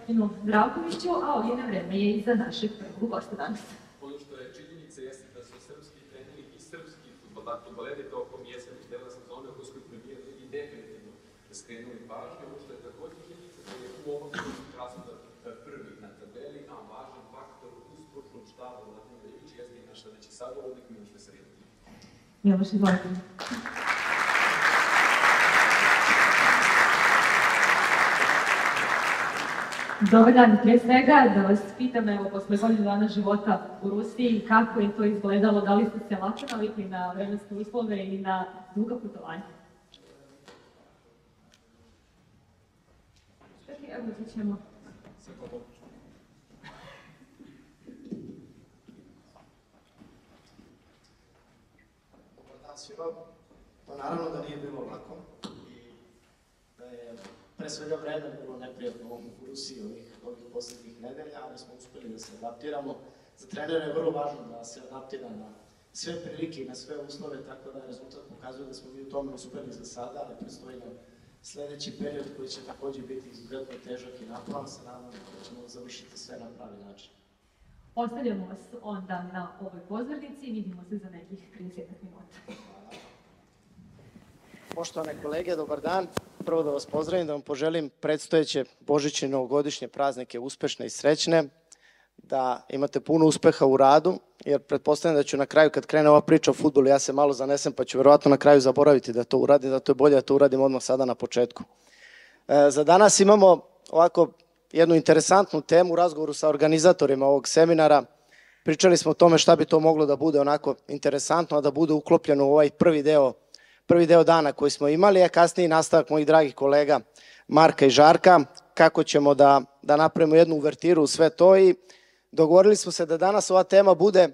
gospodinu Zdravkoviću, a ovdje vreme je i za našeg prvog gosta danas. Ono što je činjenica jeste da su srpski treneri i srpski futbaleri tokom jeseni dela sezone oko svoj premijer i definitivno skrenuli pažnju. Ono što je također činjenica da je u ovom času prvi na tabeli, a važan faktor u stručnom štabu Vladimir Ilić jeste i naš sledeći sagovornik Miloš Veselinović. Miloš, izvolite. Dobar dan, prije svega da vas pitam, evo, posle godinu dana života u Rusiji, kako je to izgledalo, da li ste se lako navikli na vremenske uslove i na duga putovanja? Čekaj, evo, ti ćemo. Dobar dan svima. Pa naravno da nije bilo lako i da je pre svega vreme bilo neprijatno u Rusiji ovih poslednjih nedelja, ali smo uspeli da se adaptiramo. Za trenera je vrlo važno da se adaptira na sve prilike i na sve uslove, tako da rezultat pokazuje da smo mi u tome uspeli za sada, ali predstoji nam sledeći period koji će takođe biti izuzetno težak i naporan, sa nadam da ćemo završiti sve na pravi način. Ostavljamo vas onda na ovoj pozornici i vidimo se za nekih 30 minuta. Poštovane kolege, dobar dan. Prvo da vas pozdravim, da vam poželim predstojeće božićne i novogodišnje praznike uspešne i srećne, da imate puno uspeha u radu, jer pretpostavljam da ću na kraju, kad krene ova priča o fudbalu, ja se malo zanesem, pa ću verovatno na kraju zaboraviti da to uradim, zato je bolje da to uradim odmah sada na početku. Za danas imamo ovako jednu interesantnu temu u razgovoru sa organizatorima ovog seminara. Pričali smo o tome šta bi to moglo da bude onako interesantno, a da bude uklopljeno u ovaj prvi deo dana koji smo imali, a kasnije nastavak mojih dragih kolega Marka i Žarka, kako ćemo da napravimo jednu uvertiru u sve to i dogovorili smo se da danas ova tema bude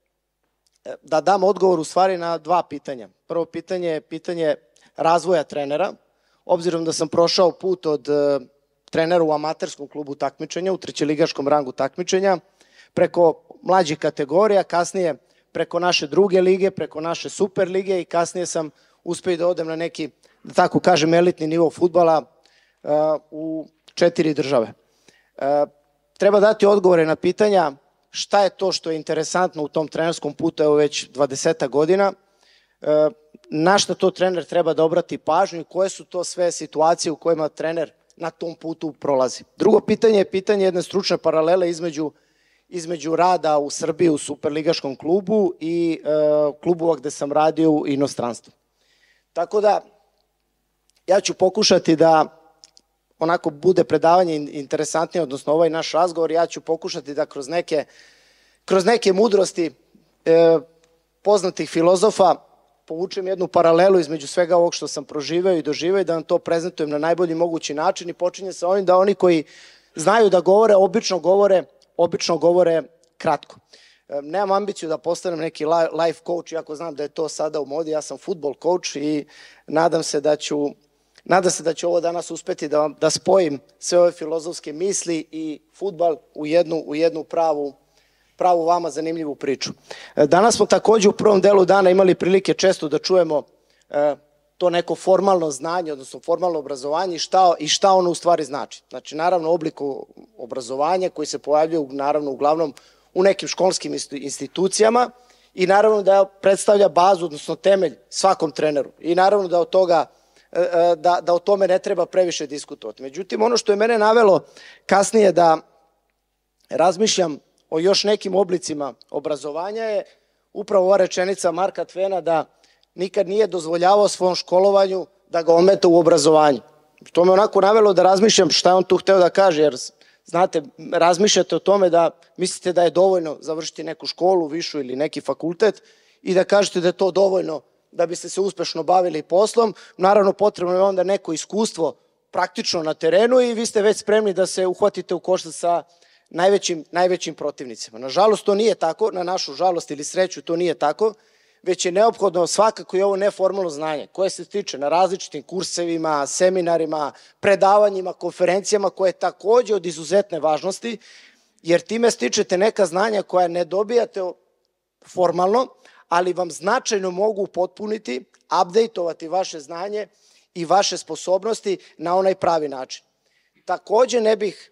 da dam odgovor u stvari na dva pitanja. Prvo pitanje je pitanje razvoja trenera, obzirom da sam prošao put od trenera u amaterskom klubu takmičenja, u trećeligaškom rangu takmičenja, preko mlađih kategorija, kasnije preko naše druge lige, preko naše super lige i kasnije sam uspeo da odem na neki, da tako kažem, elitni nivo fudbala u 4 države. Treba dati odgovore na pitanja šta je to što je interesantno u tom trenerskom putu, evo već 20 godina, na šta to trener treba da obrati pažnju i koje su to sve situacije u kojima trener na tom putu prolazi. Drugo pitanje je pitanje jedne stručne paralele između rada u Srbiji u superligaškom klubu i klubova gde sam radio u inostranstvu. Tako da, ja ću pokušati da onako bude predavanje interesantnije, odnosno ovaj naš razgovor, ja ću pokušati da kroz neke mudrosti poznatih filozofa povučem jednu paralelu između svega ovog što sam proživeo i doživeo i da vam to prezentujem na najbolji mogući način i počinje sa ovim da oni koji znaju da govore, obično govore kratko. Nemam ambiciju da postanem neki life coach, iako znam da je to sada u modi, ja sam football coach i nadam se da ću ovo danas uspeti da spojim sve ove filozofske misli i fudbal u jednu pravu vama zanimljivu priču. Danas smo takođe u prvom delu dana imali prilike često da čujemo to neko formalno znanje, odnosno formalno obrazovanje i šta ono u stvari znači. Znači, naravno, oblik obrazovanja koji se pojavljaju, naravno, uglavnom u nekim školskim institucijama i naravno da predstavlja bazu, odnosno temelj svakom treneru. I naravno da o tome ne treba previše diskutovati. Međutim, ono što je mene navelo kasnije da razmišljam o još nekim oblicima obrazovanja je upravo ova rečenica Marka Tvena da nikad nije dozvoljavao svom školovanju da ga ometa u obrazovanju. To me onako navelo da razmišljam šta je on tu hteo da kaže, jer znate, razmišljate o tome da mislite da je dovoljno završiti neku školu, višu ili neki fakultet i da kažete da je to dovoljno da biste se uspešno bavili poslom. Naravno, potrebno je onda neko iskustvo praktično na terenu i vi ste već spremni da se uhvatite u koštac sa najvećim protivnicima. Nažalost, to nije tako, na našu žalost ili sreću to nije tako, već je neophodno svakako i ovo neformalno znanje koje se stiče na različitim kursevima, seminarima, predavanjima, konferencijama koje je takođe od izuzetne važnosti, jer time stičete neka znanja koja ne dobijate formalno, ali vam značajno mogu upotpuniti, updateovati vaše znanje i vaše sposobnosti na onaj pravi način. Takođe ne bih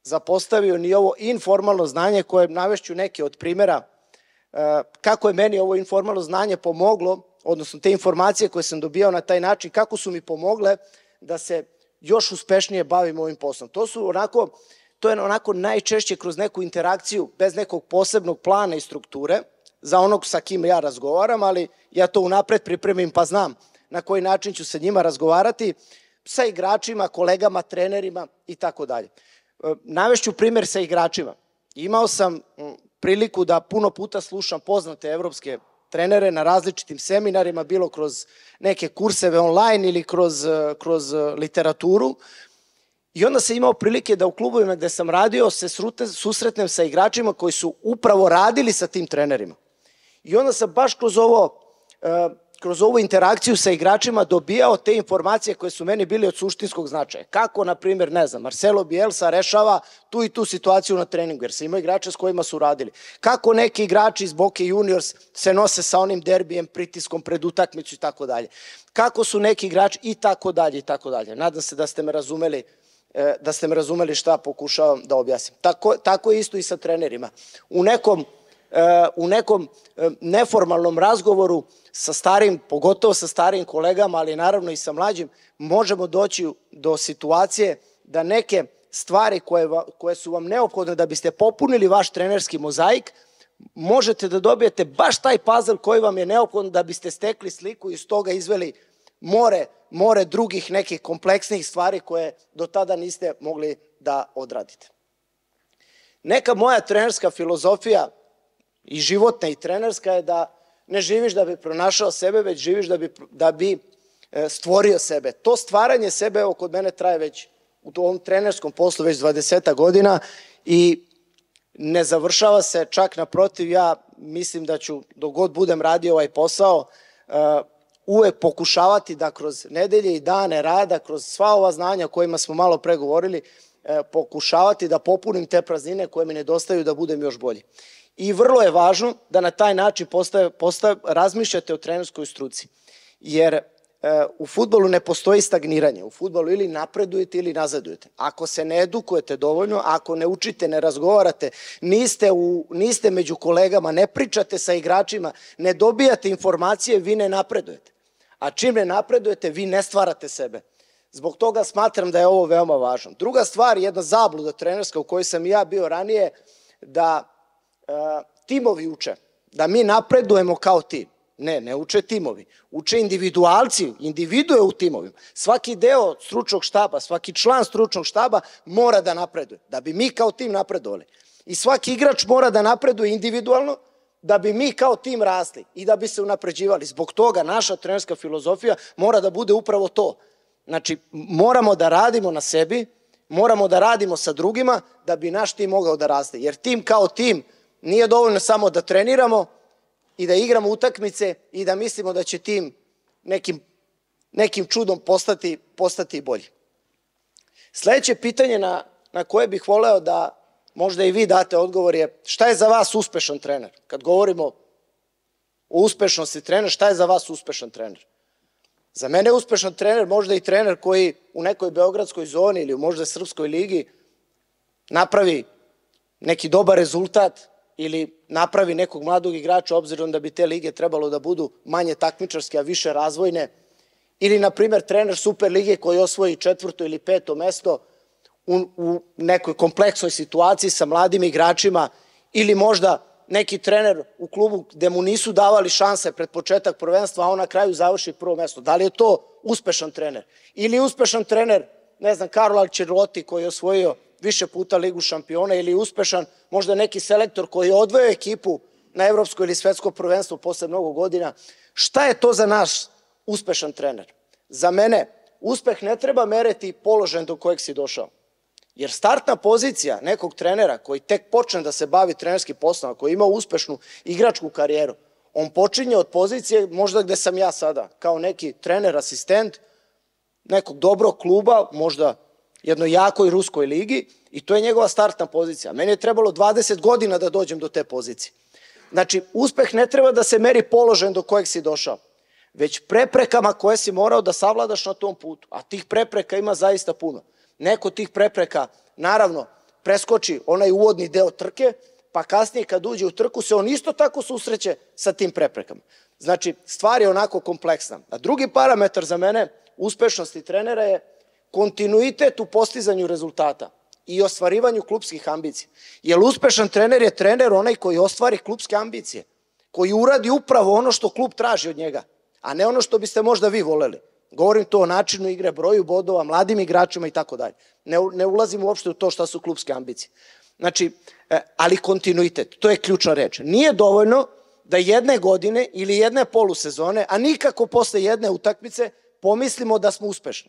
zapostavio ni ovo informalno znanje koje navešću neke od primjera kako je meni ovo informalno znanje pomoglo, odnosno te informacije koje sam dobijao na taj način, kako su mi pomogle da se još uspešnije bavim ovim poslom. To je onako najčešće kroz neku interakciju, bez nekog posebnog plana i strukture, za onog sa kim ja razgovaram, ali ja to unapred pripremim pa znam na koji način ću sa njima razgovarati, sa igračima, kolegama, trenerima i tako dalje. Navešću primjer sa igračima. Imao sam priliku da puno puta slušam poznate evropske trenere na različitim seminarima, bilo kroz neke kurseve online ili kroz literaturu. I onda sam imao prilike da u klubovima gde sam radio se susretnem sa igračima koji su upravo radili sa tim trenerima. I onda sam baš kroz ovu interakciju sa igračima dobijao te informacije koje su meni bili od suštinskog značaja. Kako, na primjer, ne znam, Marcelo Bielsa rešava tu i tu situaciju na treningu, jer sam imao igrače s kojima su radili. Kako neki igrači iz Boke Juniors se nose sa onim derbijem, pritiskom pred utakmicu i tako dalje. Kako su neki igrači i tako dalje i tako dalje. Nadam se da ste me razumeli šta pokušavam da objasnim. Tako je isto i sa trenerima. U nekom neformalnom razgovoru sa starim, pogotovo sa starijim kolegama, ali naravno i sa mlađim, možemo doći do situacije da neke stvari koje su vam neophodne da biste popunili vaš trenerski mozaik, možete da dobijete baš taj puzzle koji vam je neophodan da biste stekli sliku i iz toga izveli more drugih nekih kompleksnih stvari koje do tada niste mogli da odradite. Neka moja trenerska filozofija i životna i trenerska je da ne živiš da bi pronašao sebe, već živiš da bi stvorio sebe. To stvaranje sebe, evo, kod mene traje već u ovom trenerskom poslu već 20 godina i ne završava se, čak naprotiv, ja mislim da ću, dok god budem radio ovaj posao, uvek pokušavati da kroz nedelje i dane rada, kroz sva ova znanja o kojima smo malo pre govorili, pokušavati da popunim te praznine koje mi nedostaju da budem još bolji. I vrlo je važno da na taj način razmišljate o trenerskoj struci, jer u fudbalu ne postoji stagniranje. U fudbalu ili napredujete ili nazadujete. Ako se ne edukujete dovoljno, ako ne učite, ne razgovarate, niste među kolegama, ne pričate sa igračima, ne dobijate informacije, vi ne napredujete. A čim ne napredujete, vi ne stvarate sebe. Zbog toga smatram da je ovo veoma važno. Druga stvar, jedna zabluda trenerska u kojoj sam i ja bio ranije, da timovi uče, da mi napredujemo kao tim. Ne uče timovi, uče individualci, individue u timovima. Svaki deo stručnog štaba, svaki član stručnog štaba mora da napreduje, da bi mi kao tim napredovali. I svaki igrač mora da napreduje individualno, da bi mi kao tim rasli i da bi se unapređivali. Zbog toga naša trenerska filozofija mora da bude upravo to. Znači, moramo da radimo na sebi, moramo da radimo sa drugima da bi naš tim mogao da raste. Jer tim kao tim nije dovoljno samo da treniramo i da igramo utakmice i da mislimo da će tim nekim čudom postati bolji. Sledeće pitanje na koje bih voleo da možda i vi date odgovor je šta je za vas uspešan trener? Kad govorimo o uspešnosti trenera, šta je za vas uspešan trener? Za mene je uspešan trener možda i trener koji u nekoj beogradskoj zoni ili u možda srpskoj ligi napravi neki dobar rezultat ili napravi nekog mladog igrača, obzirom da bi te lige trebalo da budu manje takmičarske, a više razvojne, ili, na primjer, trener Super lige koji osvoji 4. ili 5. mesto u nekoj kompleksnoj situaciji sa mladim igračima, ili možda neki trener u klubu gde mu nisu davali šanse pred početak prvenstva, a on na kraju završi 1. mesto. Da li je to uspešan trener? Ili uspešan trener, ne znam, Carlo Ancelotti koji je osvojio više puta Ligu šampiona, ili uspešan možda neki selektor koji je odveo ekipu na evropsko ili svetsko prvenstvo posle mnogo godina. Šta je to za naš uspešan trener? Za mene uspeh ne treba meriti položajem do kojeg si došao. Jer startna pozicija nekog trenera koji tek počne da se bavi trenerskim poslom, koji ima uspešnu igračku karijeru, on počinje od pozicije možda gde sam ja sada, kao neki trener, asistent nekog dobrog kluba, možda jednoj jakoj ruskoj ligi, i to je njegova startna pozicija. Meni je trebalo 20 godina da dođem do te pozicije. Znači, uspeh ne treba da se meri položajem do kojeg si došao, već preprekama koje si morao da savladaš na tom putu. A tih prepreka ima zaista puno. Neko tih prepreka, naravno, preskoči onaj uvodni deo trke, pa kasnije kad uđe u trku se on isto tako susreće sa tim preprekama. Znači, stvar je onako kompleksna. A drugi parametar za mene uspešnosti trenera je kontinuitet u postizanju rezultata i ostvarivanju klupskih ambicija. Jer uspešan trener je trener onaj koji ostvari klupske ambicije, koji uradi upravo ono što klub traži od njega, a ne ono što biste možda vi voleli. Govorim to o načinu igre, broju bodova, mladim igračima i tako dalje. Ne ulazim uopšte u to šta su klupske ambicije. Znači, ali kontinuitet, to je ključna reč. Nije dovoljno da jedne godine ili jedne polusezone, a nikako posle jedne utakmice, pomislimo da smo uspešni.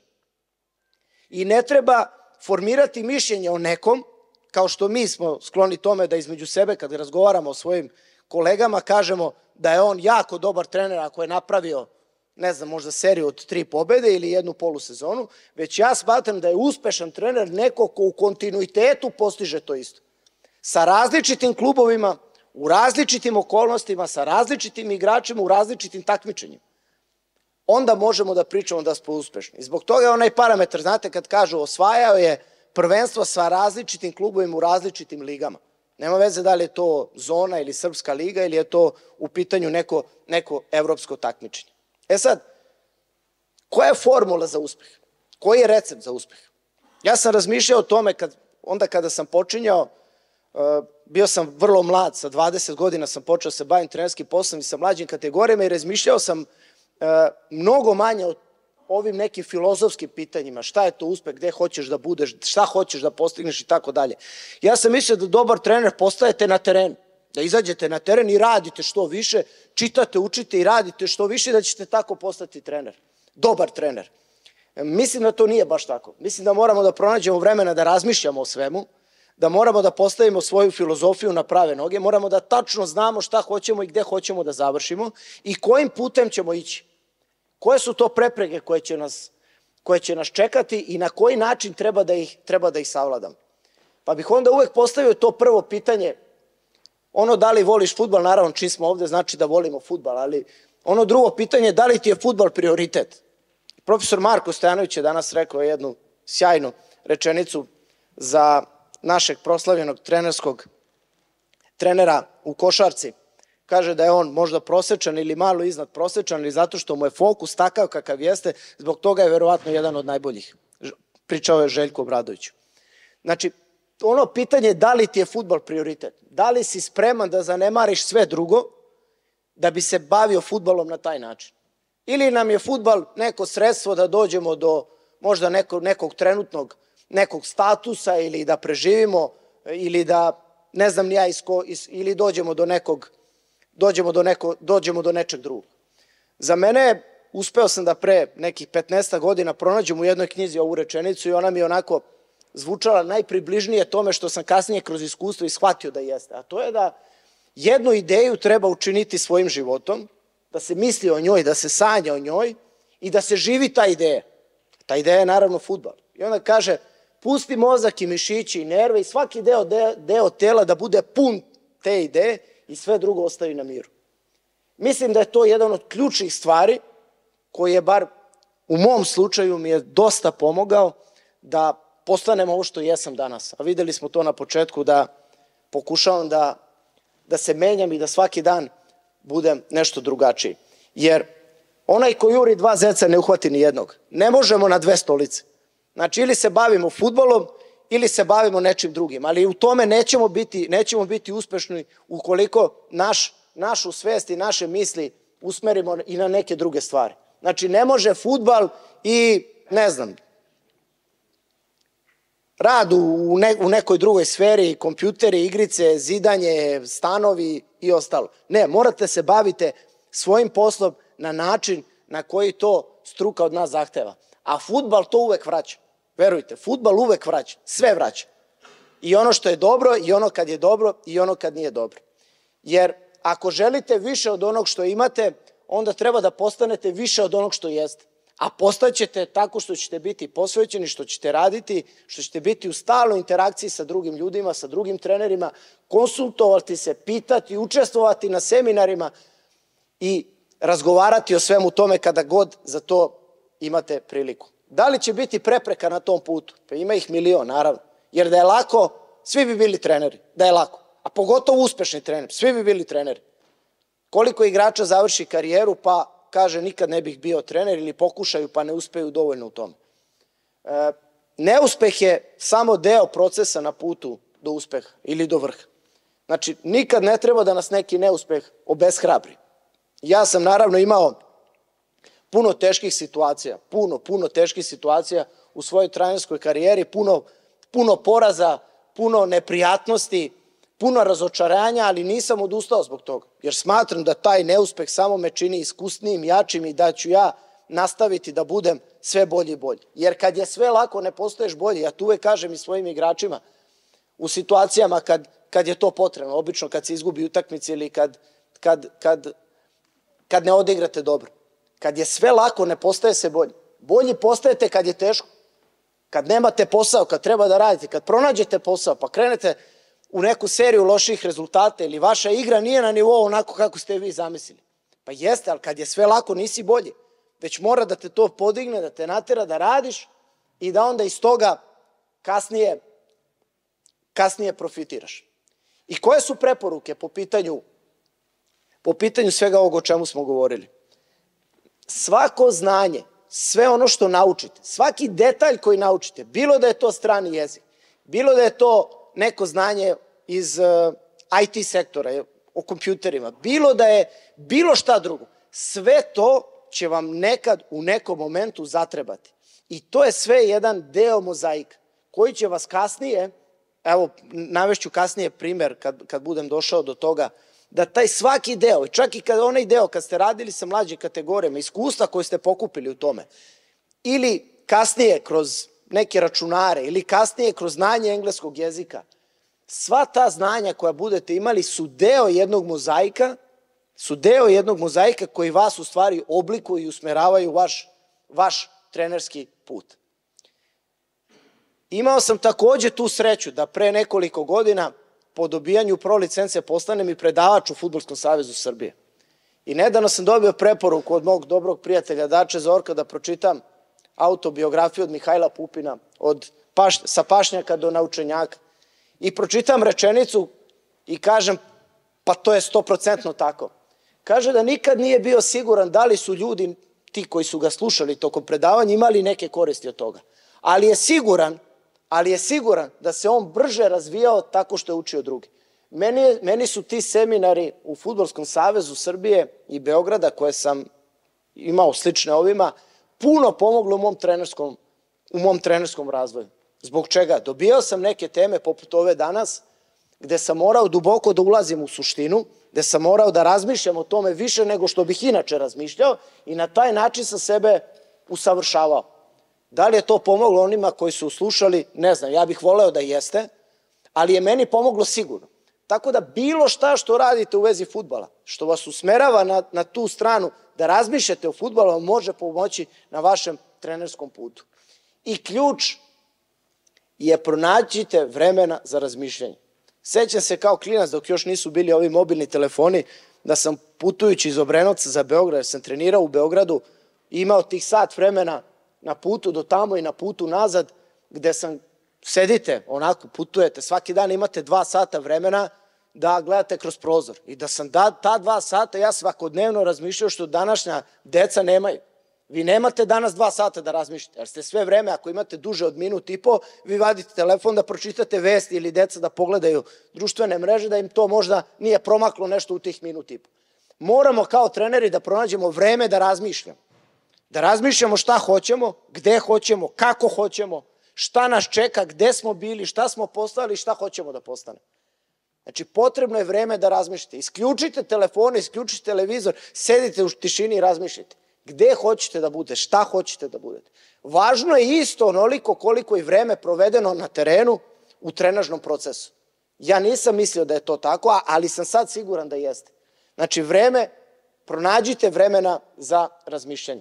I ne treba formirati mišljenje o nekom, kao što mi smo skloni tome da između sebe, kad razgovaramo o svojim kolegama, kažemo da je on jako dobar trener ako je napravio, ne znam, možda seriju od 3 pobede ili jednu polusezonu, već ja smatram da je uspešan trener neko ko u kontinuitetu postiže to isto. Sa različitim klubovima, u različitim okolnostima, sa različitim igračima, u različitim takmičenjima. Onda možemo da pričamo da smo uspešni. Zbog toga je onaj parametar, znate, kad kažu osvajao je prvenstvo sa različitim klubovima u različitim ligama. Nema veze da li je to zona ili srpska liga ili je to u pitanju neko evropsko takmičenje. E sad, koja je formula za uspeh? Koji je recept za uspeh? Ja sam razmišljao o tome onda kada sam počinjao, bio sam vrlo mlad, sa 20 godina sam počeo se bavim trenerskim poslom i sa mlađim kategorijama i razmišljao sam mnogo manje o ovim nekim filozofskim pitanjima, šta je to uspeh, gde hoćeš da budeš, šta hoćeš da postigneš i tako dalje. Ja sam mislio da dobar trener postajete na terenu, da izađete na teren i radite što više, čitate, učite i radite što više, da ćete tako postati trener, dobar trener. Mislim da to nije baš tako. Mislim da moramo da pronađemo vremena da razmišljamo o svemu, da moramo da postavimo svoju filozofiju na prave noge, moramo da tačno znamo šta hoćemo i gde hoćemo da završimo i kojim putem ćemo ići. Koje su to prepreke koje će nas čekati i na koji način treba da ih savladam. Pa bih onda uvek postavio to prvo pitanje, ono da li voliš fudbal, naravno čim smo ovde znači da volimo fudbal, ali ono drugo pitanje, da li ti je fudbal prioritet? Profesor Marko Stojanović je danas rekao jednu sjajnu rečenicu za našeg proslavljenog trenera u košarci. Kaže da je on možda prosečan ili malo iznad prosečan ili zato što mu je fokus takav kakav jeste, zbog toga je verovatno jedan od najboljih. Pričao je Željko Obradović. Znači, ono pitanje da li ti je fudbal prioritet, da li si spreman da zanemariš sve drugo da bi se bavio fudbalom na taj način. Ili nam je fudbal neko sredstvo da dođemo do možda nekog trenutnog nekog statusa ili da preživimo ili da ne znam ni ja ili dođemo do nečeg drugog. Za mene, uspeo sam da pre nekih 15 godina pronađem u jednoj knjizi ovu rečenicu i ona mi je onako zvučala najpribližnije tome što sam kasnije kroz iskustvo i shvatio da jeste. A to je da jednu ideju treba učiniti svojim životom, da se misli o njoj, da se sanja o njoj i da se živi ta ideja. Ta ideja je naravno fudbal. I onda kaže, pusti mozak i mišići i nerve i svaki deo tela da bude pun te ideje i sve drugo ostavi na miru. Mislim da je to jedan od ključnih stvari koji je, bar u mom slučaju, mi je dosta pomogao da postanem ovo što jesam danas. A videli smo to na početku da pokušavam da se menjam i da svaki dan budem nešto drugačiji. Jer onaj ko juri 2 zeca ne uhvati ni jednog. Ne možemo na 2 stolice. Znači, ili se bavimo fudbalom, ili se bavimo nečim drugim. Ali u tome nećemo biti uspešni ukoliko našu svest i naše misli usmerimo i na neke druge stvari. Znači, ne može fudbal i, ne znam, rad u nekoj drugoj sferi, kompjuteri, igrice, zidanje, stanovi i ostalo. Ne, morate se baviti svojim poslom na način na koji to struka od nas zahteva. A fudbal to uvek vraća. Verujte, fudbal uvek vraća, sve vraća. I ono što je dobro, i ono kad je dobro, i ono kad nije dobro. Jer ako želite više od onog što imate, onda treba da postanete više od onog što jeste. A postaćete tako što ćete biti posvećeni, što ćete raditi, što ćete biti u stalnoj interakciji sa drugim ljudima, sa drugim trenerima, konsultovati se, pitati, učestvovati na seminarima i razgovarati o svemu tome kada god za to imate priliku. Da li će biti prepreka na tom putu? Pa ima ih milion, naravno. Jer da je lako, svi bi bili treneri, da je lako. A pogotovo uspešni treneri, svi bi bili treneri. Koliko igrača završi karijeru pa kaže nikad ne bih bio trener ili pokušaju pa ne uspeju dovoljno u tome. Neuspeh je samo deo procesa na putu do uspeha ili do vrha. Znači, nikad ne treba da nas neki neuspeh obeshrabri. Ja sam naravno imao puno teških situacija, puno teških situacija u svojoj trenerskoj karijeri, puno poraza, puno neprijatnosti, puno razočaranja, ali nisam odustao zbog toga, jer smatram da taj neuspeh samo me čini iskusnijim, jačim i da ću ja nastaviti da budem sve bolji i bolji. Jer kad je sve lako, ne postaješ bolji. Ja tu uvek kažem i svojim igračima u situacijama kad je to potrebno, obično kad se izgubi utakmica ili kad ne odigrate dobro. Kad je sve lako, ne postaje se bolji. Bolji postajete kad je teško, kad nemate posao, kad treba da radite, kad pronađete posao, pa krenete u neku seriju loših rezultata ili vaša igra nije na nivou onako kako ste vi zamislili. Pa jeste, ali kad je sve lako, nisi bolji. Već mora da te to podigne, da te natera da radiš i da onda iz toga kasnije profitiraš. I koje su preporuke po pitanju svega ovog o čemu smo govorili? Svako znanje, sve ono što naučite, svaki detalj koji naučite, bilo da je to strani jezik, bilo da je to neko znanje iz IT sektora, o kompjuterima, bilo da je bilo šta drugo, sve to će vam nekad u nekom momentu zatrebati. I to je sve jedan deo mozaika koji će vas kasnije, evo navešću kasnije primer kad budem došao do toga, da taj svaki deo, čak i onaj deo kad ste radili sa mlađim kategorijama, iskustva koje ste pokupili u tome, ili kasnije kroz neke računare, ili kasnije kroz znanje engleskog jezika, sva ta znanja koja budete imali su deo jednog mozaika koji vas u stvari oblikuju i usmeravaju vaš trenerski put. Imao sam takođe tu sreću da pre nekoliko godina po dobijanju pro licence postanem i predavač u Fudbalskom savezu Srbije. I nedavno sam dobio preporuku od mog dobrog prijatelja Dače Zorka da pročitam autobiografiju od Mihajla Pupina, sa pašnjaka do naučenjaka. I pročitam rečenicu i kažem, pa to je 100% tako. Kaže da nikad nije bio siguran da li su ljudi, ti koji su ga slušali tokom predavanja, imali neke koristi od toga. Ali je siguran da se on brže razvijao tako što je učio drugi. Meni su ti seminari u Fudbalskom savezu Srbije i Beograda, koje sam imao slične ovima, puno pomoglo u mom trenerskom razvoju. Zbog čega? Dobijao sam neke teme poput ove danas, gde sam morao duboko da ulazim u suštinu, gde sam morao da razmišljam o tome više nego što bih inače razmišljao i na taj način sam sebe usavršavao. Da li je to pomoglo onima koji su slušali? Ne znam, ja bih voleo da jeste, ali je meni pomoglo sigurno. Tako da bilo šta što radite u vezi fudbala, što vas usmerava na tu stranu da razmišljate o fudbalu, vam može pomoći na vašem trenerskom putu. I ključ je pronađite vremena za razmišljanje. Sećam se kao klinac, dok još nisu bili ovi mobilni telefoni, da sam putujući iz Obrenovca za Beograd, jer sam trenirao u Beogradu, imao tih sat vremena na putu do tamo i na putu nazad, gde sedite, onako, putujete, svaki dan imate 2 sata vremena da gledate kroz prozor. I da sam ta 2 sata ja svakodnevno razmišljao što današnja deca nemaju. Vi nemate danas 2 sata da razmišljate, jer ste sve vreme, ako imate duže od minut i po, vi vadite telefon da pročitate vesti ili deca da pogledaju društvene mreže, da im to možda nije promaklo nešto u tih minut i po. Moramo kao treneri da pronađemo vreme da razmišljamo. Da razmišljamo šta hoćemo, gde hoćemo, kako hoćemo, šta nas čeka, gde smo bili, šta smo postali i šta hoćemo da postane. Znači, potrebno je vreme da razmišljate. Isključite telefone, isključite televizor, sedite u tišini i razmišljate. Gde hoćete da budete, šta hoćete da budete. Važno je isto onoliko koliko je vreme provedeno na terenu u trenažnom procesu. Ja nisam mislio da je to tako, ali sam sad siguran da jeste. Znači, pronađite vremena za razmišljanje.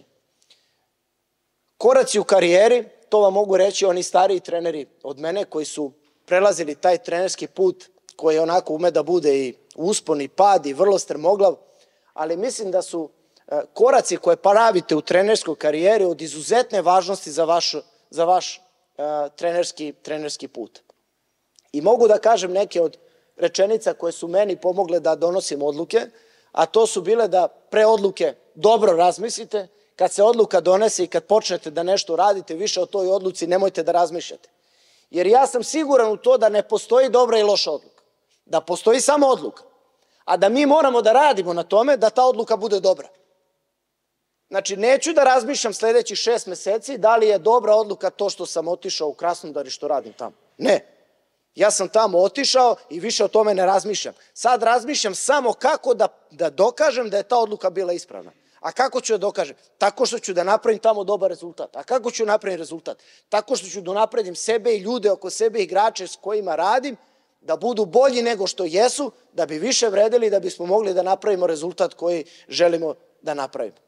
Koraci u karijeri, to vam mogu reći oni stariji treneri od mene koji su prelazili taj trenerski put koji onako ume da bude i uspon i pad i vrlo strmoglav, ali mislim da su koraci koje pravite u trenerskoj karijeri od izuzetne važnosti za vaš trenerski put. I mogu da kažem neke od rečenica koje su meni pomogle da donosim odluke, a to su bile da pre odluke dobro razmislite, kad se odluka donese i kad počnete da nešto radite, više o toj odluci nemojte da razmišljate. Jer ja sam siguran u to da ne postoji dobra i loša odluka, da postoji samo odluka, a da mi moramo da radimo na tome da ta odluka bude dobra. Znači, neću da razmišljam sledećih 6 meseci da li je dobra odluka to što sam otišao u Krasnodar i što radim tamo. Ne. Ja sam tamo otišao i više o tome ne razmišljam. Sad razmišljam samo kako da dokažem da je ta odluka bila ispravna. A kako ću da dokažem? Tako što ću da napravim tamo dobar rezultat. A kako ću napraviti rezultat? Tako što ću da napravim sebe i ljude oko sebe, igrače s kojima radim, da budu bolji nego što jesu, da bi više vredeli, da bismo mogli da napravimo rezultat koji želimo da napravimo.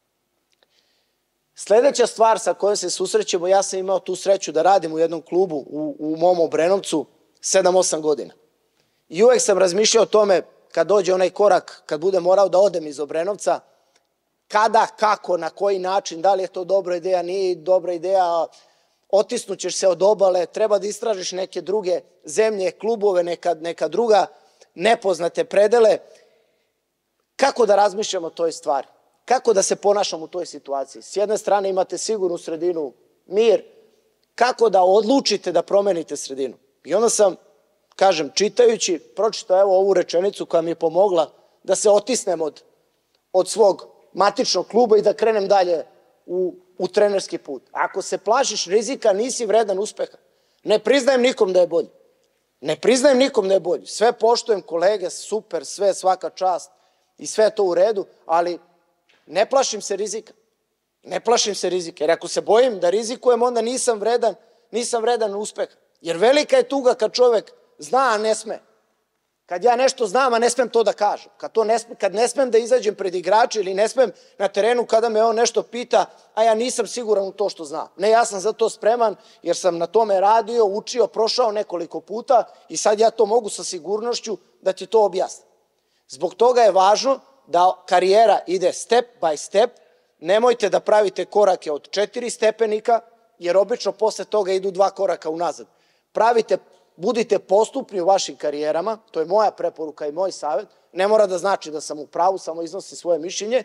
Sledeća stvar sa kojom se susrećemo, ja sam imao tu sreću da radim u jednom klubu u mom Obrenovcu 7-8 godina. I uvek sam razmišljao o tome kad dođe onaj korak, kad budem morao da odem iz Obrenovca, kada, kako, na koji način, da li je to dobra ideja, nije dobra ideja, otisnućeš se od obale, treba da istražiš neke druge zemlje, klubove, neka druga nepoznate predele. Kako da razmišljamo o toj stvari? Kako da se ponašamo u toj situaciji? S jedne strane imate sigurnu sredinu, mir, kako da odlučite da promenite sredinu. I onda sam, kažem, čitajući, pročitao evo ovu rečenicu koja mi je pomogla da se otisnem od svog matičnog kluba i da krenem dalje u trenerski put. Ako se plašiš rizika, nisi vredan uspeha. Ne priznajem nikom da je bolji. Ne priznajem nikom da je bolji. Sve poštujem, kolege, super, sve, svaka čast i sve je to u redu, ali ne plašim se rizika. Ne plašim se rizika, jer ako se bojim da rizikujem, onda nisam vredan uspeha. Jer velika je tuga kad čovek zna, a ne sme. Kad ja nešto znam, a ne smem to da kažem. Kad ne smem da izađem pred igrače ili ne smem na terenu kada me on nešto pita, a ja nisam siguran u to što znam. Ne, ja sam za to spreman jer sam na tome radio, učio, prošao nekoliko puta i sad ja to mogu sa sigurnošću da ti to objasnim. Zbog toga je važno da karijera ide step by step, nemojte da pravite korake od 4 stepenika, jer obično posle toga idu 2 koraka unazad. Budite postupni u vašim karijerama, to je moja preporuka i moj savjet, ne mora da znači da sam u pravu, samo iznosim svoje mišljenje.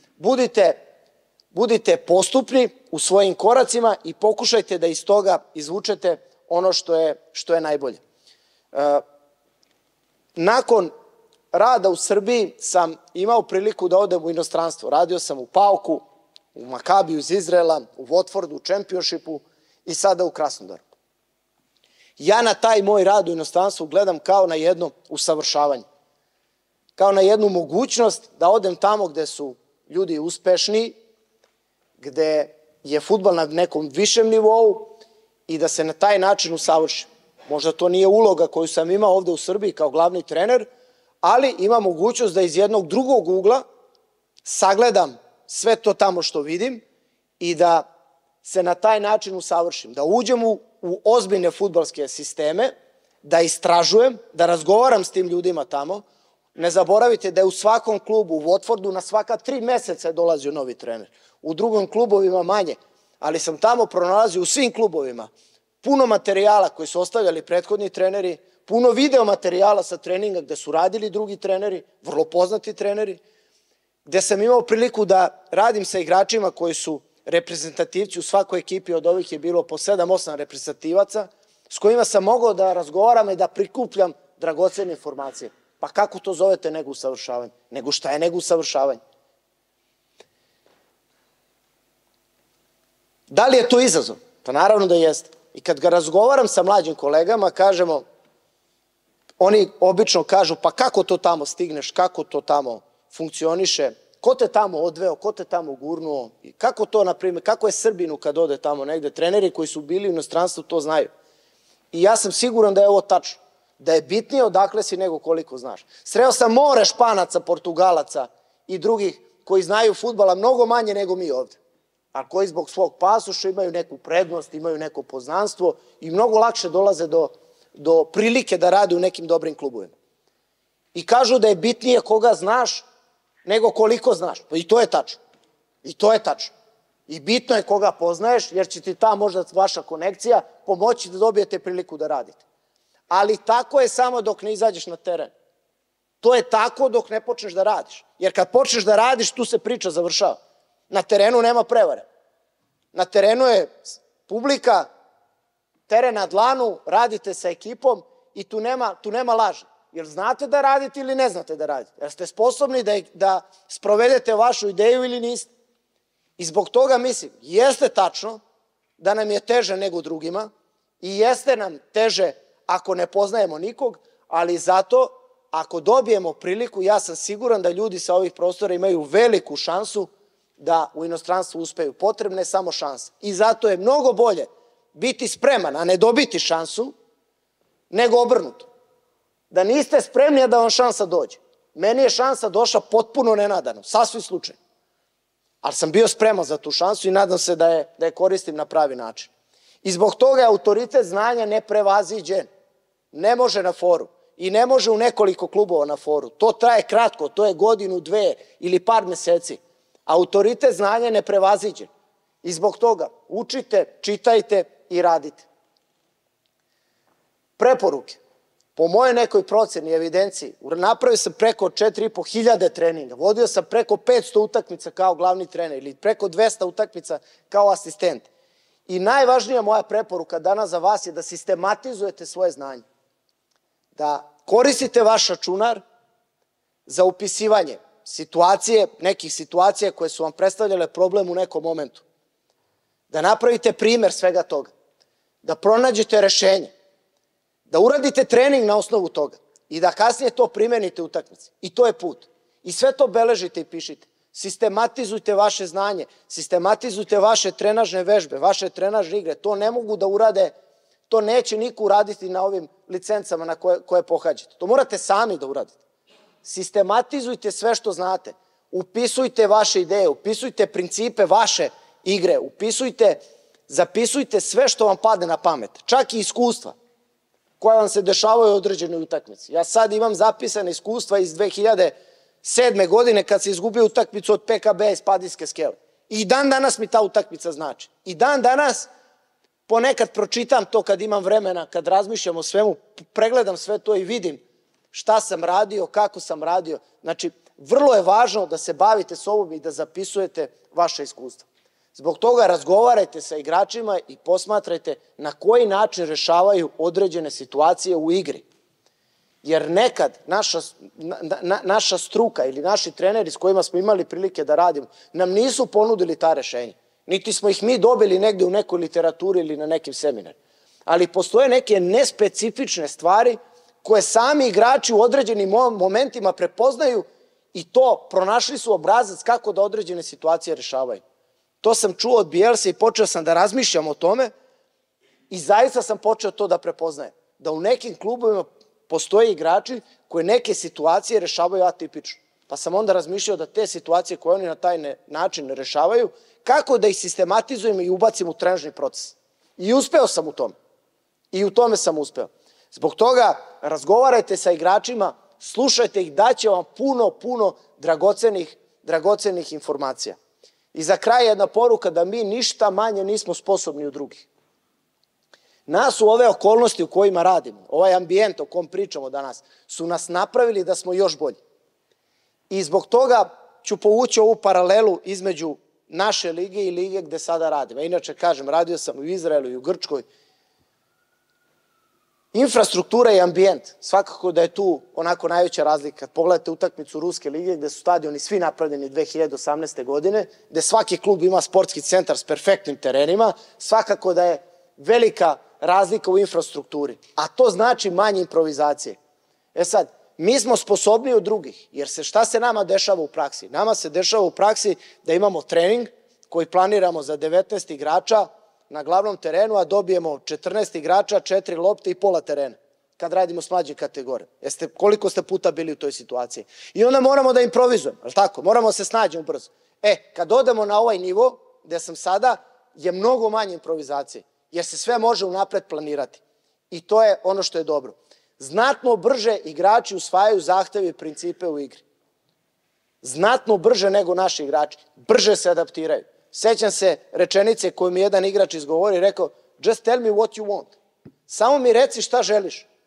Budite postupni u svojim koracima i pokušajte da iz toga izvučete ono što je najbolje. Nakon rada u Srbiji sam imao priliku da odem u inostranstvo. Radio sam u PAOK-u, u Makabiju iz Izraela, u Watfordu, u Čempionšipu i sada u Krasnodaru. Ja na taj moj rad u inostranstvu gledam kao na jedno usavršavanje. Kao na jednu mogućnost da odem tamo gde su ljudi uspešni, gde je fudbal na nekom višem nivou i da se na taj način usavršim. Možda to nije uloga koju sam imao ovde u Srbiji kao glavni trener, ali ima mogućnost da iz jednog drugog ugla sagledam sve to tamo što vidim i da se na taj način usavršim, da uđem u ozbiljne fudbalske sisteme, da istražujem, da razgovaram s tim ljudima tamo. Ne zaboravite da je u svakom klubu, u Watfordu, na svaka 3 meseca je dolazio novi trener. U drugim klubovima manje, ali sam tamo pronalazio u svim klubovima puno materijala koji su ostavljali prethodni treneri, puno video materijala sa treninga gde su radili drugi treneri, vrlo poznati treneri, gde sam imao priliku da radim sa igračima koji su reprezentativci, u svakoj ekipi od ovih je bilo po 7-8 reprezentativaca, s kojima sam mogao da razgovaram i da prikupljam dragocene informacije. Pa kako to zovete nego usavršavanje? Nego šta je nego usavršavanje? Da li je to izazov? Pa naravno da jeste. I kad ga razgovaram sa mlađim kolegama, kažemo, oni obično kažu, pa kako to tamo stigneš, kako to tamo funkcioniše, ko te tamo odveo, ko te tamo gurnuo, i kako to, na primjer, kako je Srbinu kad ode tamo negde, treneri koji su bili u inostranstvu to znaju. I ja sam siguran da je ovo tačno, da je bitnije odakle si nego koliko znaš. Sreo sam more Španaca, Portugalaca i drugih koji znaju fudbala mnogo manje nego mi ovde, a koji zbog svog pasoša imaju neku prednost, imaju neko poznanstvo i mnogo lakše dolaze do prilike da rade u nekim dobrim klubovima. I kažu da je bitnije koga znaš nego koliko znaš. I to je tačno. I to je tačno. I bitno je koga poznaješ, jer će ti ta možda vaša konekcija pomoći da dobijete priliku da radite. Ali tako je samo dok ne izađeš na teren. To je tako dok ne počneš da radiš. Jer kad počneš da radiš, tu se priča završava. Na terenu nema prevare. Na terenu je publika, teren na dlanu, radite sa ekipom i tu nema laži. Jer znate da radite ili ne znate da radite? Jer ste sposobni da sprovedete vašu ideju ili niste? I zbog toga mislim, jeste tačno da nam je teže nego drugima i jeste nam teže ako ne poznajemo nikog, ali zato ako dobijemo priliku, ja sam siguran da ljudi sa ovih prostora imaju veliku šansu da u inostranstvu uspeju. Potrebna je samo šansa. I zato je mnogo bolje biti spreman, a ne dobiti šansu, nego obrnuto. Da niste spremni, a da vam šansa dođe. Meni je šansa došla potpuno nenadano, sasvim slučajno. Ali sam bio spreman za tu šansu i nadam se da je koristim na pravi način. I zbog toga je autoritet znanja neprevaziđen. Ne može na foru i ne može u nekoliko klubova na foru. To traje kratko, to je godinu, dve ili par meseci. Autoritet znanja je neprevaziđen. I zbog toga učite, čitajte i radite. Preporuke. Po mojoj nekoj proceni i evidenciji, napravio sam preko 4.500 treninga, vodio sam preko 500 utakmica kao glavni trener ili preko 200 utakmica kao asistent. I najvažnija moja preporuka danas za vas je da sistematizujete svoje znanje. Da koristite vaš računar za upisivanje nekih situacija koje su vam predstavljale problem u nekom momentu. Da napravite primer svega toga. Da pronađete rešenje. Da uradite trening na osnovu toga i da kasnije to primenite u utakmici. I to je put. I sve to beležite i pišite. Sistematizujte vaše znanje, sistematizujte vaše trenažne vežbe, vaše trenažne igre. To ne mogu da urade, to neće niko uraditi na ovim licencama na koje pohađate. To morate sami da uradite. Sistematizujte sve što znate. Upisujte vaše ideje, upisujte principe vaše igre, zapisujte sve što vam padne na pamet, čak i iskustva koja vam se dešavaju u određenoj utakmici. Ja sad imam zapisane iskustva iz 2007. godine kad se izgubio utakmicu od PKB iz Padinske Skele. I dan danas mi ta utakmica znači. I dan danas ponekad pročitam to kad imam vremena, kad razmišljam o svemu, pregledam sve to i vidim šta sam radio, kako sam radio. Znači, vrlo je važno da se bavite sobom i da zapisujete vaše iskustva. Zbog toga razgovarajte sa igračima i posmatrajte na koji način rešavaju određene situacije u igri. Jer nekad naša struka ili naši treneri s kojima smo imali prilike da radimo nam nisu ponudili ta rešenja. Niti smo ih mi dobili negde u nekoj literaturi ili na nekim seminarima. Ali postoje neke nespecifične stvari koje sami igrači u određenim momentima prepoznaju i to pronašli su obrazac kako da određene situacije rešavaju. To sam čuo od Bielsa i počeo sam da razmišljam o tome i zaista sam počeo to da prepoznajem. Da u nekim klubovima postoje igrači koji neke situacije rešavaju atipično. Pa sam onda razmišljao da te situacije koje oni na taj način rešavaju, kako da ih sistematizujem i ubacim u trenažni proces. I uspeo sam u tome. I u tome sam uspeo. Zbog toga razgovarajte sa igračima, slušajte ih, daće vam puno dragocenih informacija. I za kraj jedna poruka da mi ništa manje nismo sposobni od drugih. Nas u ove okolnosti u kojima radimo, ovaj ambijent o kom pričamo danas, su nas napravili da smo još bolji. I zbog toga ću povući ovu paralelu između naše lige i lige gde sada radimo. Inače, kažem, radio sam u Izraelu i u Grčkoj. Infrastruktura i ambijent, svakako da je tu onako najveća razlika. Kad pogledate utakmicu Ruske lige gde su stadioni svi napravljeni 2018. godine, gde svaki klub ima sportski centar s perfektnim terenima, svakako da je velika razlika u infrastrukturi. A to znači manje improvizacije. E sad, mi smo sposobniji od drugih, jer šta se nama dešava u praksi? Nama se dešava u praksi da imamo trening koji planiramo za 19 igrača na glavnom terenu, a dobijemo 14 igrača, 4 lopte i pola terena, kad radimo s mlađim kategorijama. Koliko ste puta bili u toj situaciji? I onda moramo da improvizujemo, ali tako? Moramo se snađemo brzo. Kad odemo na ovaj nivo, gde sam sada, je mnogo manje improvizacije, jer se sve može unapred planirati. I to je ono što je dobro. Znatno brže igrači usvajaju zahteve i principe u igri. Znatno brže nego naši igrači. Brže se adaptiraju. Sećam se rečenice koju mi jedan igrač izgovori i rekao, just tell me what you want. Samo mi reci šta želiš.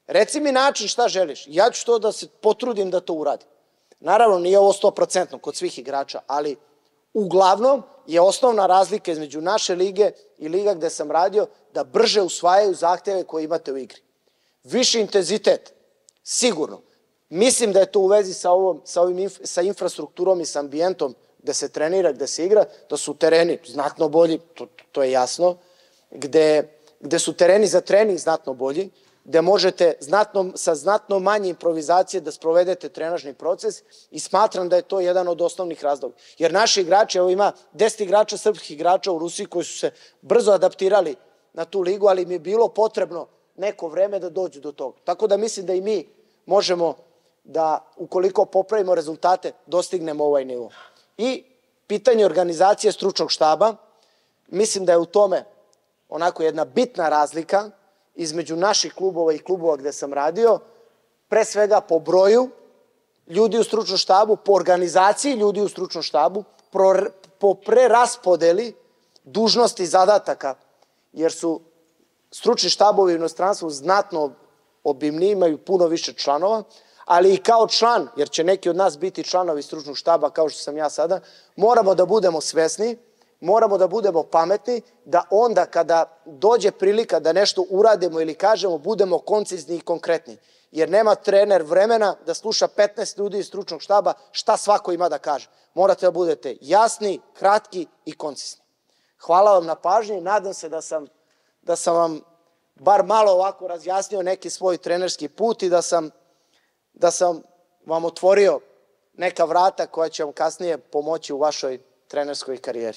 Reci mi način šta želiš. Ja ću to da se potrudim da to uradim. Naravno, nije ovo 100% kod svih igrača, ali uglavnom je osnovna razlika između naše lige i liga gde sam radio da brže usvajaju zahteve koje imate u igri. Viši intenzitet, sigurno. Mislim da je to u vezi sa infrastrukturom i sa ambijentom gde se trenira, gde se igra, da su tereni znatno bolji, to je jasno, gde su tereni za trening znatno bolji, gde možete sa znatno manje improvizacije da sprovedete trenažni proces i smatram da je to jedan od osnovnih razloga. Jer naši igrači, evo ima 10 igrača, srpskih igrača u Rusiji koji su se brzo adaptirali na tu ligu, ali mi je bilo potrebno neko vreme da dođu do toga. Tako da mislim da i mi možemo da, ukoliko popravimo rezultate, dostignemo ovaj nivo. I pitanje organizacije stručnog štaba, mislim da je u tome onako jedna bitna razlika između naših klubova i klubova gde sam radio, pre svega po broju ljudi u stručnom štabu, po organizaciji ljudi u stručnom štabu, po preraspodeli dužnosti i zadataka, jer su stručni štabovi u inostranstvu znatno obimniji, imaju puno više članova, ali i kao član, jer će neki od nas biti članovi stručnog štaba, kao što sam ja sada, moramo da budemo svesni, moramo da budemo pametni, da onda kada dođe prilika da nešto uradimo ili kažemo, budemo koncizni i konkretni. Jer nema trener vremena da sluša 15 ljudi iz stručnog štaba šta svako ima da kaže. Morate da budete jasni, kratki i koncizni. Hvala vam na pažnji, nadam se da sam vam bar malo ovako razjasnio neki svoj trenerski put i da sam vam otvorio neka vrata koja će vam kasnije pomoći u vašoj trenerskoj karijeri.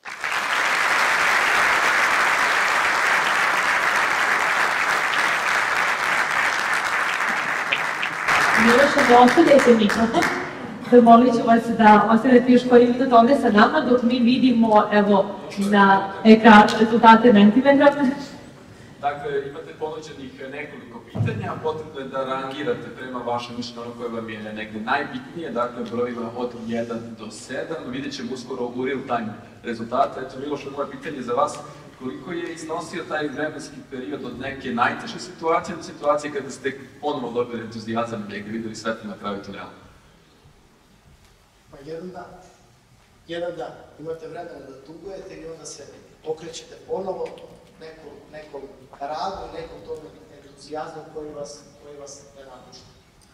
Miloše, ne ostavljajte mikrofon. Molit ću vas da ostavite još koji minut ovde sa nama dok mi vidimo, evo, na ekranu rezultate Mentimetra. Dakle, imate ponuđenih nekoliko pitanja, potrebno je da rangirate prema vašem mišljenju ono koje vam je negde najbitnije, dakle brojima od 1 do 7, vidjet ćemo uskoro u real time rezultate. Eto, Miloš, moje pitanje za vas, koliko je iznosio taj vremenski period od neke najteže situacije do situacije kada ste ponovo dobili entuzijazam i negde videli svetlo na kraju tunela? Pa jedan dan. Imate vremena da tugujete i onda se okrećete ponovo nekom radu i nekom tom entuzijazmu koji vas ne napušta.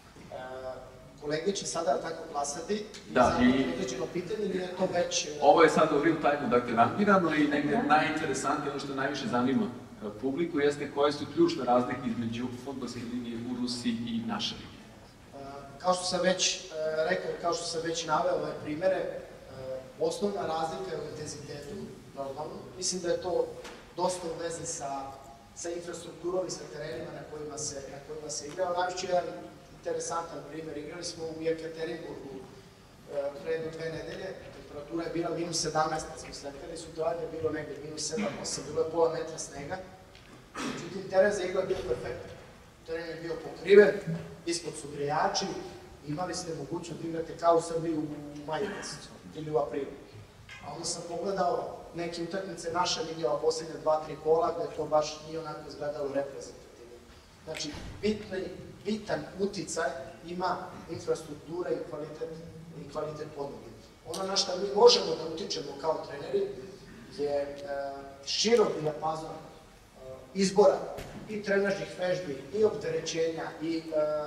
Kolege će sada tako glasati za određeno pitanje ili je to već... Ovo je sada u real time-u, dakle, rangirano i negde najinteresantnije, ono što najviše zanima publiku, jeste koje su ključne razlike između fudbalske lige u Rusiji i naše lige. Kao što sam već rekao, kao što sam već naveo ove primere, osnovna razlika je u intenzitetu, normalno. Mislim da je to dosta u vezi sa infrastrukturom i sa terenima na kojima se igrao. Navišću jedan interesantan primer. Igrali smo u Jekaterinburgu pre jedno 2 nedelje. Temperatura je bila -17, kad smo sleteli, sutradan je bilo negde -7, -8, bilo je pola metra snega. Međutim, teren za igru je bio perfektan. Teren je bio pokriven, ispod su grejači, imali ste mogućnost da igrate kao u Srbiji u maju mesecu ili u aprilu. A onda sam pogledao neke utakmice naša liga ova poslednja 2-3 kola, gde to baš nije onako izgledalo reprezentativno. Znači, bitan uticaj ima infrastruktura i kvalitet podloge. Ono na što mi možemo da utičemo kao treneri je širok dijapazon izbora i trenažnih vežbi, i opterećenja, i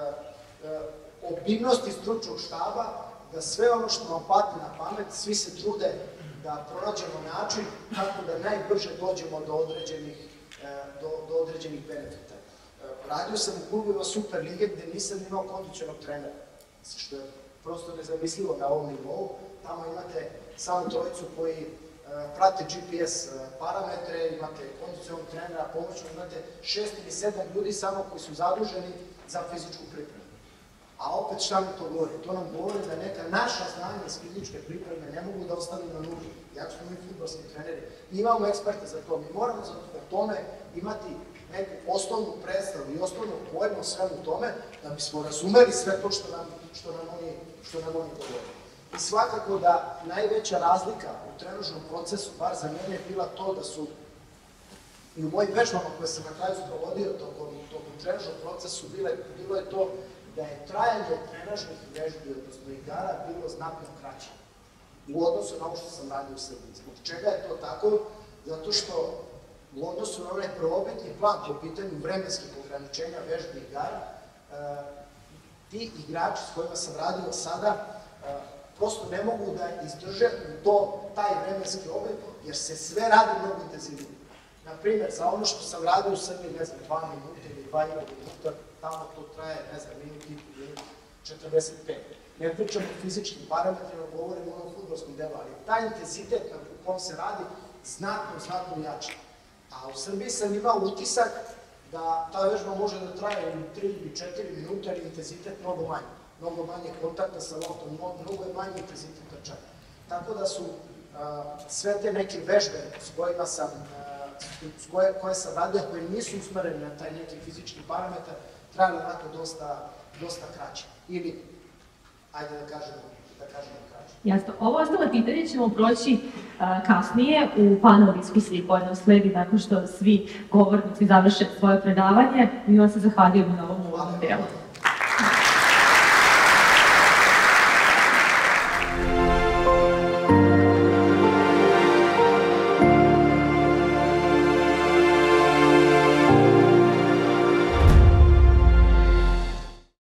obimnosti stručnog štaba, da sve ono što vam padne na pamet, svi se trude da pronađemo način kako da najbrže dođemo do određenih benefita. Radio sam u klubima Super lige gde nisam imao kondicionog trenera, što je prosto nezamislivo na ovom nivou. Tamo imate samo trojicu koji prate GPS parametre, imate kondicionog trenera, pomoćno imate 6 ili 7 ljudi samo koji su zaduženi za fizičku pripremu. A opet šta mi to govori? To nam govori da neka naša znanja iz fizičke pripreme ne mogu da ostane na nuli. Jak smo mi fudbalski treneri. Imamo eksperte za to. Mi moramo za tome imati neku osnovnu predstavu i osnovnu pojmu o svemu tome da bismo razumeli sve to što nam oni govori. I svakako da najveća razlika u trenažnom procesu, bar za mene, je bila to da su i u mojim vežbama koje sam na kraju sprovodio tokom trenažnom procesu bilo je to da je trajanje trenažnih vežbi, odnosno igara, bilo znatno kraće u odnosu na ovo što sam radio u Srbiji. Zbog čega je to tako? Zato što u odnosu na onaj prvobitni plan po pitanju vremenskih ograničenja vežbi igara, ti igrači s kojima sam radio sada prosto ne mogu da izdrže taj vremenski obim, jer se sve radi mnogo intenzivnije. Naprimer, za ono što sam radio u Srbiji, ne znam, 2 minuta ili 2,5 minuta, tamo to traje, ne znam, minut 45. Ne pričamo o fizičkim parametrima, govorimo o onom fudbalskom delu, ali taj intenzitet na kom se radi znatno jače. A u Srbiji sam imao utisak da ta vežba može da traje 3 ili 4 minuta, ali intenzitet mnogo manje. Mnogo manje kontakta sa loptom, mnogo je manji intenzitet trčanja. Tako da su sve te neke vežbe koje sam radio, koje nisu usmerene na taj neki fizički parametar, trajale onako dosta kraće. Ili, ajde da kažemo kraće. Jasno. Ovo ostalo pitanje ćemo proći kasnije u panel diskusiji koja nam sledi nakon što svi govornici završe svoje predavanje. Mi vam se zahvaljujemo na ovom uvodnom delu.